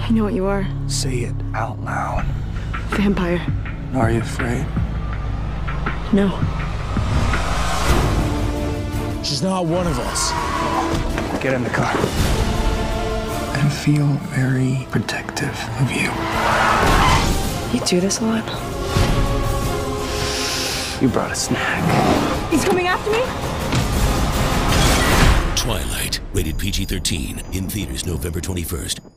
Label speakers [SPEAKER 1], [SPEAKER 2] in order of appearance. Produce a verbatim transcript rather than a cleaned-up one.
[SPEAKER 1] I know what you are.
[SPEAKER 2] Say it out loud.
[SPEAKER 1] Vampire.
[SPEAKER 2] Are you afraid?
[SPEAKER 1] No.
[SPEAKER 3] She's not one of us.
[SPEAKER 2] Get in the car. I feel very protective of you.
[SPEAKER 1] You do this a lot?
[SPEAKER 2] You brought a snack.
[SPEAKER 1] He's coming after me?
[SPEAKER 4] Twilight, rated P G thirteen, in theaters November twenty-first.